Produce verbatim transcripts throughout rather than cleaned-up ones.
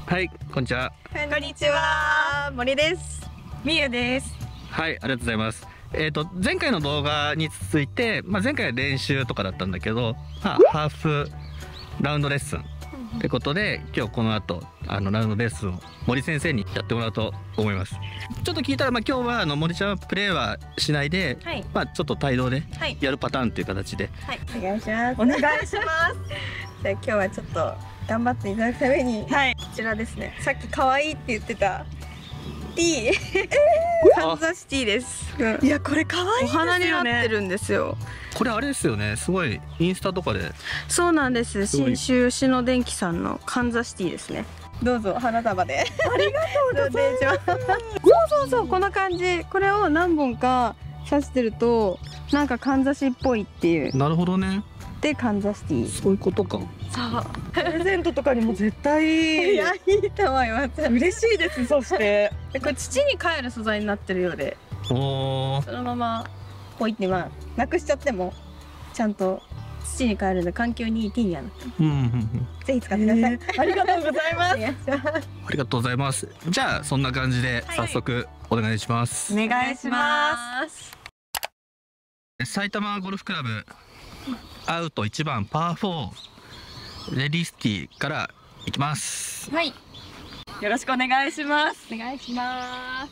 はい、こんにちは。 こんにちは、森です。みゆです。 はい、ありがとうございます。えっと前回の動画に続いて、まあ、前回は練習とかだったんだけど、まあ、ハーフラウンドレッスンってことで、今日この後あのラウンドレッスンを森先生にやってもらおうと思います。ちょっと聞いたら、まあ、今日はあの森ちゃんはプレーはしないで、はい、まあちょっと帯同でやるパターンっていう形で、 はい、お願いします。お願いします。じゃあ今日はちょっと頑張っていただくために、はい、こちらですね。さっき可愛いって言ってた T、カンザシティです。いやこれ可愛いですよね。お花になってるんですよ。 これあれですよね。すごいインスタとかで。 そうなんです。信州吉野電機さんのカンザシティですね。どうぞ花束で。ありがとうございます。そうそうそう、この感じ。これを何本か刺してるとなんかかんざしっぽいっていう。 なるほどね。 でかんざしティー。 そういうことか。 さあプレゼントとかにも絶対いい。いやいいと思います。嬉しいです。そしてこれ土に帰る素材になってるようで、おそのままポイってまあなくしちゃってもちゃんと土に帰るので環境にいいティーになって。ぜひ使ってください。えー、ありがとうございます。ありがとうございます。じゃあそんな感じで早速お願いします。 はい、お願いします。 埼玉ゴルフクラブアウトいちばんパーフォーレディスティからいきます。 はい。よろしくお願いします。お願いします。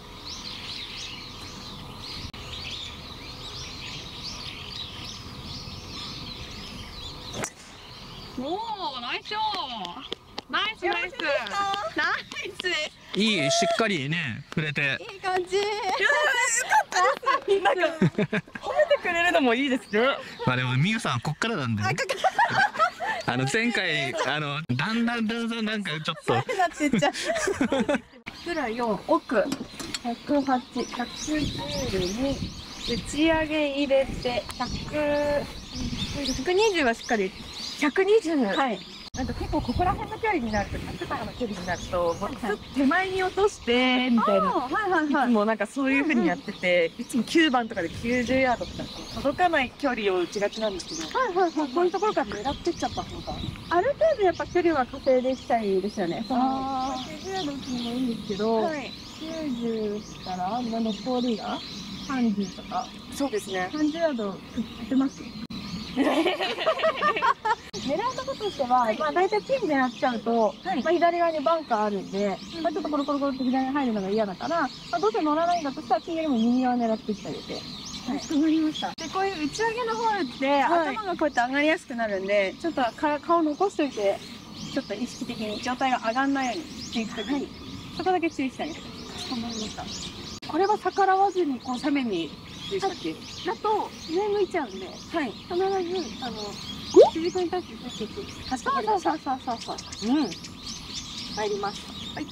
おお、ナイスショー。ナイスナイス。ナイス。いい、しっかりね、触れて。 いい感じ。いや、よかったです。なんか褒めてくれるのもいいですね。 まあでもみゆさんこっからなんで、ね。あの前回あのだんだんだんだんなんかちょっと。なってっちゃう。 フラよん奥ひゃくはち、ひゃくじゅうに打ち上げ入れてひゃく、ひゃくにじゅうはしっかり。ひゃくにじゅう。はい。なんか結構ここら辺の距離になるとひゃくとかの距離になるともうちょっと手前に落としてみたいな、はいはいはい、いつもなんかそういう風にやってて、いつもきゅうばんとかできゅうじゅうヤードとか届かない距離を打ちがちなんですけど、はいはいはい、こういうところから狙ってっちゃった方がある程度やっぱ距離は稼いでいきたいですよね。そのきゅうじゅうヤード打つのもいいんですけど、はい、きゅうじゅう打ったら残りがさんじゅうとか。そうですね、さんじゅうヤード打ってます。狙い方としては、まあ大体ピン狙っちゃうと、はい、まあ左側にバンカーあるんで、まあちょっとコロコロコロって左に入るのが嫌だから、まあどうせ乗らないんだとしたらピンよりも右側狙っていってあげて。はい、かしこまりました。でこういう打ち上げのホールって、はい、頭がこうやって上がりやすくなるんで、ちょっと顔残しといて、ちょっと意識的に状態が上がらないようにしていくときに、そこだけ注意してあげて。かしこまりました。これは逆らわずにこう斜面に。だと上向いちゃうんで、はい、必ずあの主軸に対してついていく。そうそうそうそうそうそう。うん。入りました。はい。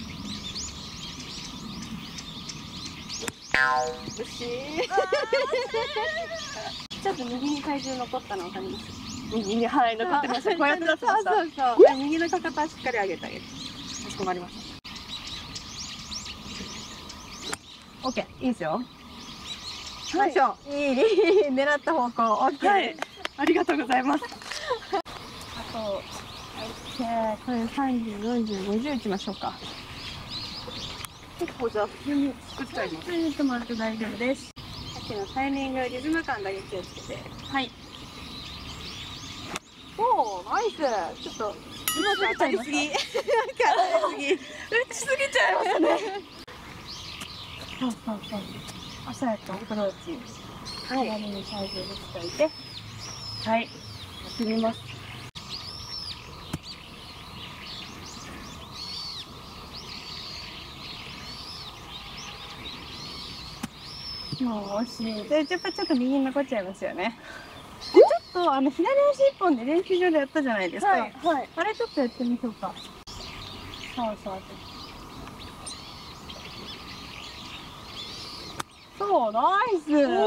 よし。ちょっと右に体重残ったの分かります。右にはい残ってました。こうやって出しました。そうそうそう。右のかかとはしっかり上げてあげる。かしこまりました。オッケー、いいですよ。はい、いい狙った方向。オッケー。はい、ありがとうございます。あと、はい、これさんじゅう、よんじゅう、ごじゅう打ちましょうか。結構じゃあ普通に作っちゃいます。普通にしてもらって大丈夫です。さっきのタイミング、リズム感だけ気をつけて。はい。おお、ナイス。ちょっと今当たりすぎ。なんか当たりすぎ。打ちすぎちゃいますね。そうそうそう。朝やとアプローチ、はい、左にサイズにしておいて、はい、やってみます。もう惜しい。で、やっぱちょっと右に残っちゃいますよね。で、ちょっとあの左足一本で練習場でやったじゃないですか。はい、はい、あれちょっとやってみましょうか。そうそう。そう、ナイス。入る。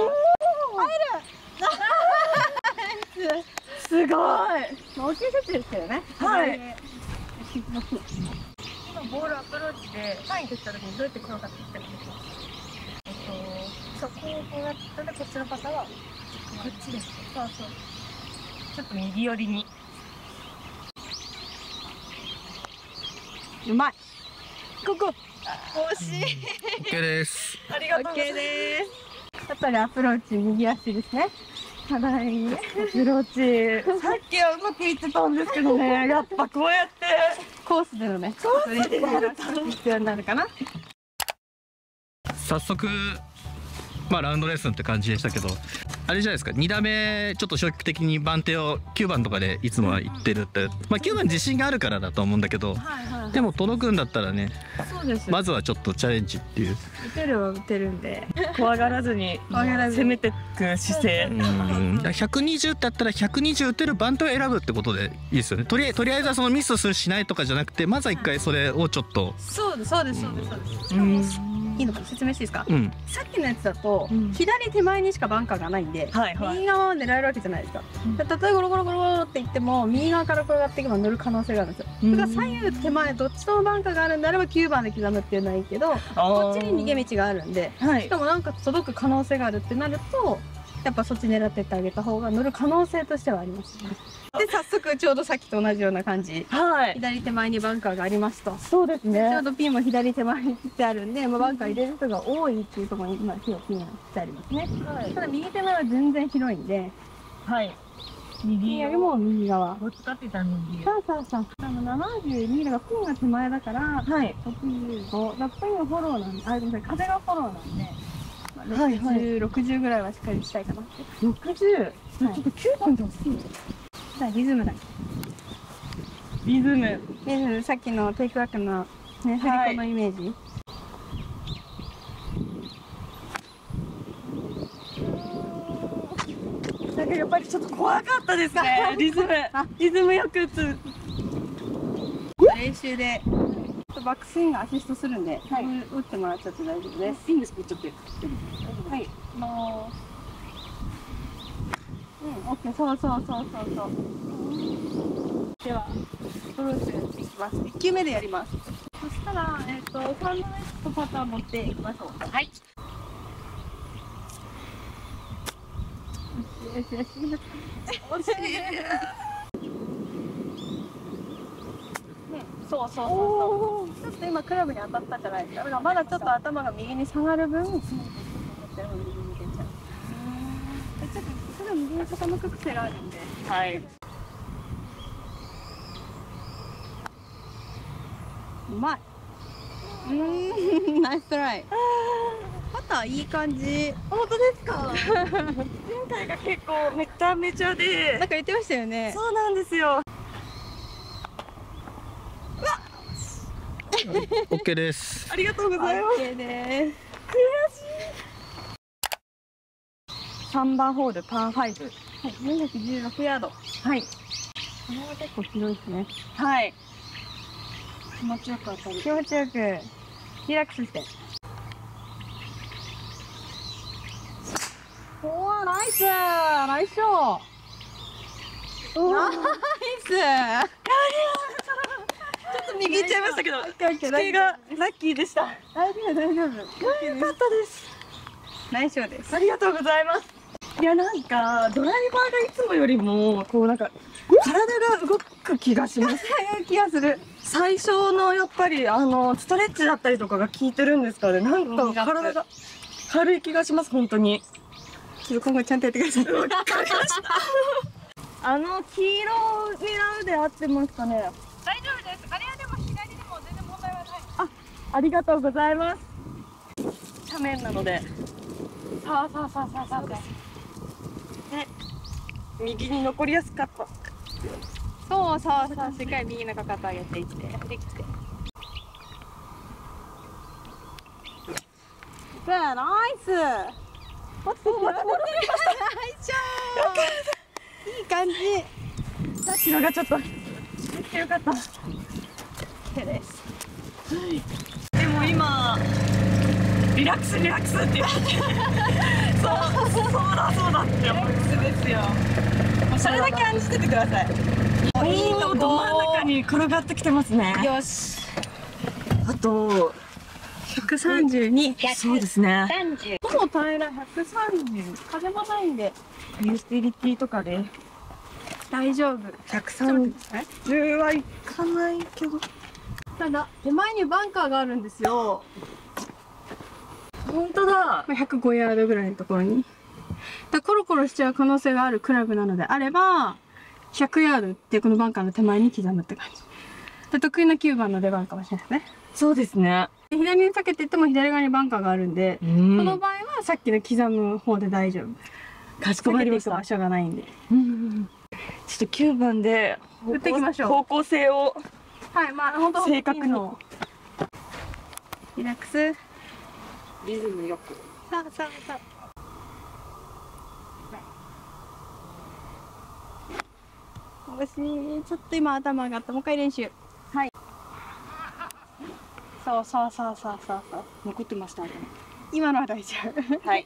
ナイス。すごい。大きい設置ですけどね。はい。今ボールアプローチで入ってきた時にどうやって転がってきたらいいですか。えっと、そこをこうやったらこっちの方はこっちです。そうそう。ちょっと右寄りに。 うまい。ここ。惜しい。 OK です。 ありがとうございます。OK です。あとでアプローチ右足ですね。ただいい。アプローチ。さっきはうまくいってたんですけどね。やっぱこうやってコースでのね。コースでやると必要になるかな。 早速、まあラウンドレッスンって感じでしたけど、あれじゃないですか、に打目ちょっと消極的に番手をきゅうばんとかでいつもは行ってるって、まあきゅうばん自信があるからだと思うんだけど、 はいはい、 でも届くんだったらね、 そうです。 まずはちょっとチャレンジっていう。 打てるは打てるんで、 怖がらずに攻めていく姿勢。 うん、ひゃくにじゅうってあったらひゃくにじゅう打てる番手を選ぶってことでいいですよね。とりあえずとりあえずはそのミスするしないとかじゃなくて、まずは一回それをちょっと。 そうですそうですそうですそうです。いいのか説明していいですか、うん、さっきのやつだと、うん、左手前にしかバンカーがないんで、はいはい、右側は狙えるわけじゃないですか、うん、例えばゴロゴロゴロゴロって言っても右側から転がっていけば乗る可能性があるんですよ、うん、だから左右手前どっちともバンカーがあるんであればきゅうばんで刻むっていうのはいいけど、こっちに逃げ道があるんで、はい、しかもなんか届く可能性があるってなるとやっぱそっち狙ってってあげた方が乗る可能性としてはありますね。で早速ちょうどさっきと同じような感じ、はい、左手前にバンカーがありますと。そうですね。ちょうどピンも左手前に切ってあるんで、まあ、バンカー入れる人が多いっていうところに今ピンをピンを切ってありますね、はい、ただ右手前は全然広いんで、はい、右よりも右側どっちかって言ったら右。そうそうそう、あのななじゅうにだからピンが手前だから、はい、ろくじゅうごだからピンがフォローなんで、あ、ごめんなさい、風がフォローなんで、まあ、ろくじゅう、ろくじゅうぐらいはしっかりしたいかなって。ろくじゅう、はい、ちょっときゅうばんで欲しい。リズムだ。リズム。リズム、さっきのテイクバックのね、振り子のイメージ。なんかやっぱりちょっと怖かったですね。リズム。リズムよく打つ。練習で。バックスイングアシストするんで、はい、打ってもらっちゃって大丈夫です。いいんですか、ちょっと。はい。もう。うん、オッケー、そうそうそうそうそう。では、アプローチをやっていきます。いっきゅうめでやります。そしたら、えっ、ー、と、ファンドネットパターン持っていきましょう。はい。よしよしよし。惜しい。そうそうそうそう。ちょっと今クラブに当たったじゃないですか。だからまだちょっと頭が右に下がる分、右に出ちゃう。ちょっとそれは右に傾く癖があるんで。はい。うまい。うーん、ナイストライ。パターいい感じ。本当ですか。前回が結構めちゃめちゃで。なんか言ってましたよね。そうなんですよ。 オッケーです。 ありがとうございます。 オッケーです。 悔しい。三番ホールパーファイブ。はい、よんひゃくじゅうろくヤード。はい。これは結構広いですね。はい。気持ちよく当たる。 気持ちよく。リラックスして。おお、ナイス。ナイスショー。ナイス。 ちょっと右行っちゃいましたけど、地形がラッキーでした。 大丈夫、大丈夫。 よかったです。 ナイスショーです。 ありがとうございます。いや、なんかドライバーがいつもよりもこうなんか体が動く気がします。 気がする。 最初のやっぱりあのストレッチだったりとかが効いてるんですかね。なんか体が軽い気がします、本当に。 ちょっと今後ちゃんとやってください。 わかりました。あの黄色を狙うで合ってますかね。 大丈夫です。あれはでも左でも全然問題はない。 あ、ありがとうございます。斜面なので。さあさあさあさあさあ。ね、右に残りやすかった。 そうそうそう、しっかり右のかかと上げていって、振り切って。さあ、ナイス。持ってる。持ってる。いい感じ。 さっきのがちょっと。よかった。 手です。 でも今リラックスリラックスって言ってそうそうだそうだってリラックスですよ。もうそれだけ案じててください。いいのど真ん中に転がってきてますね。 よし。 あとひゃくさんじゅうに。そうですね。 ほぼ平らひゃくさんじゅう。風もないんでユースティリティとかで大丈夫。 ひゃくさんじゅうはいかないけど。 ただ手前にバンカーがあるんですよ。 本当だ。 ひゃくごヤードぐらいのところに。だコロコロしちゃう可能性があるクラブなのであれば、ひゃくヤードってこのバンカーの手前に刻むって感じ。で得意なきゅうばんの出番かもしれないですね。 そうですね。 で左に避けていっても左側にバンカーがあるんで、 うこん。 の場合はさっきの刻む方で大丈夫。 かしこまりました。 避けていく場所がないんで。 うんちょっときゅうばんで打っていきましょう方向性をはい、まあ本当正確にリラックス。 リズムよく。 さあさあさあ。惜しい。ちょっと今頭上がった。もう一回練習。はい。そうそうそうそうそうそう。 残ってましたね。 今のは大丈夫。 はい。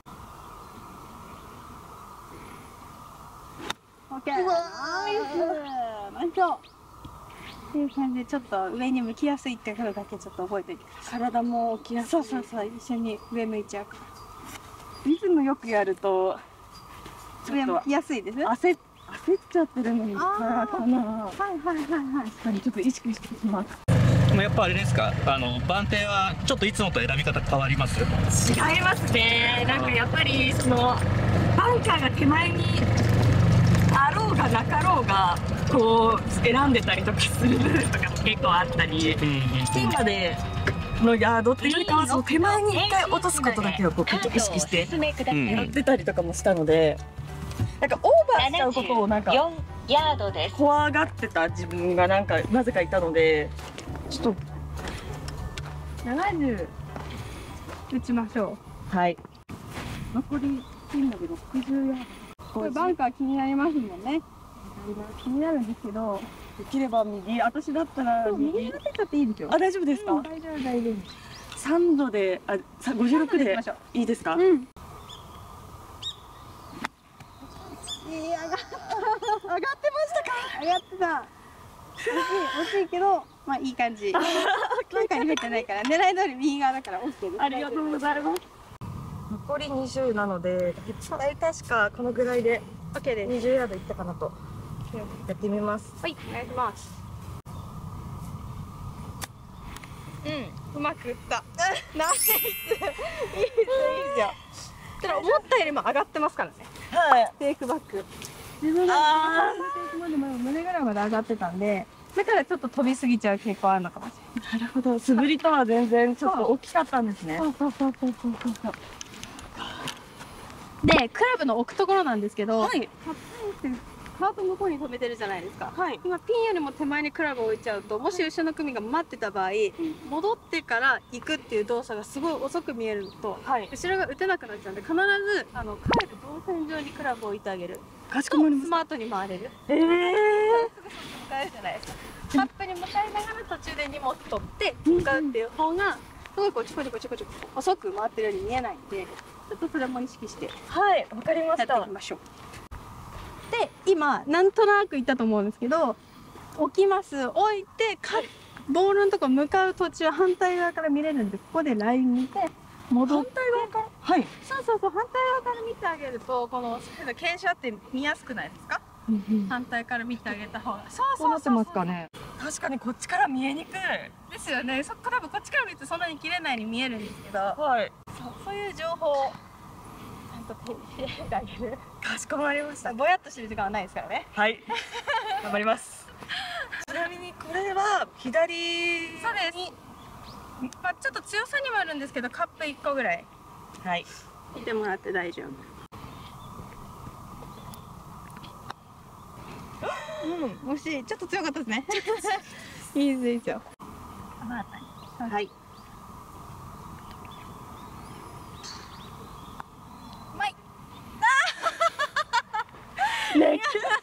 オッケー。ナイス。ナイス。っていう感じでちょっと上に向きやすいってことだけちょっと覚えておいてください。 体も起きやすい。 そうそうそう。一緒に上向いちゃうから。 リズムよくやるとちょっと上向きやすいです。 焦っ焦っちゃってるのにあーかな。 はいはいはいはい。 確かにちょっと意識してしまう。 でもやっぱあれですか、あの番手はちょっといつもと選び方変わります？ 違いますね。なんかやっぱりそのバンカーが手前にあろうがなかろうがこう選んでたりとかする部分とかも結構あったり、ピンまでのヤードっていうよりかはその手前に一回落とすことだけをこう結構意識してやってたりとかもしたので、なんかオーバーしちゃうことをなんかよんヤードです。 怖がってた自分がなんかなぜかいたので、ちょっとななじゅう打ちましょう。 はい。残りピンまでろくじゅうヤード。 これバンカー気になりますもんね。気になるんですけど、 できれば右、私だったら右右に当てちゃっていいですよ。 あ、大丈夫ですか？ うん大丈夫大丈夫。 さんどで、あ、さごじゅうろくで行きましょう。 いいですか？ うん。いい上がった。上がってましたか？上がってた。惜しい惜しいけど、まあいい感じ。なんかに入ってないから狙い通り右側だから OK です。 ありがとうございます。残りにじゅうなので、大体確かこのぐらいで OK です。 にじゅうヤードいったかなと。やってみます。 はい、お願いします。うん、うまく打った。ナイス。いいですよ、いいですよ。ただ思ったよりも上がってますからね。 はい。 テイクバック。自分があテイクまでも胸ぐらいまで上がってたんで、だからちょっと飛びすぎちゃう傾向あるのかもしれない。 なるほど。素振りとは全然ちょっと大きかったんですね。 そうそうそうそうそうそう。で、クラブの置くところなんですけど、 はい。 カップインってカート向こうに止めてるじゃないですか。 はい。 今ピンよりも手前にクラブを置いちゃうと、もし後ろの組が待ってた場合、戻ってから行くっていう動作がすごい遅く見えるのと、 はい。 後ろが打てなくなっちゃうんで、必ずあの帰る動線上にクラブを置いてあげるかしこまりましとスマートに回れる。 た。ええすぐ迎えるじゃないですか。カップに向かいながら途中で荷物取って向かうっていう方がすごいこうチコチコチコチコ遅く回ってるように見えないんで、ちょっとそれも意識してはい。わかりまやってした。 いきましょう。で、今なんとなく言ったと思うんですけど、置きます、置いてかボールのとこ向かう途中反対側から見れるんで、ここでライン見て戻って、 反対側から。はい。 そうそうそう、反対側から見てあげるとこの傾斜って見やすくないですか？反対から見てあげた方が。そうこうなってますかね。確かにこっちから見えにくい。 ですよね。そっから多分こっちから見るとそんなに切れないように見えるんですけど、 はい。 そうそういう情報をちゃんと手に入れてあげる。 かしこまりました。 ぼやっとしてる時間はないですからね。 はい。頑張ります。ちなみにこれは左そうです。まあちょっと強さにはあるんですけど、カップいっこぐらいはい。 見てもらって大丈夫。うん、惜しい。ちょっと強かったですね。いいですいいですよ。はい。うまい。 ね。 いや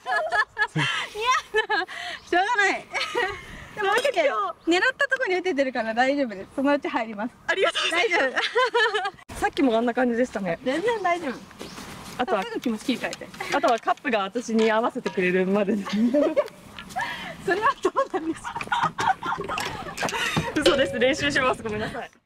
しょうがない。でも OK。狙ったところに打ててるから大丈夫です。そのうち入ります。 ありがとうござい大丈夫。 ます。さっきもあんな感じでしたね。 全然大丈夫。 あとはすぐ気持ち切り替えて。 あとはカップが私に合わせてくれるまでです。 それはどうなんですか。 嘘です。練習します。ごめんなさい。